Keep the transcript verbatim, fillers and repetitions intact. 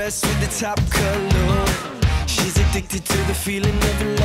dress with the top color. She's addicted to the feeling of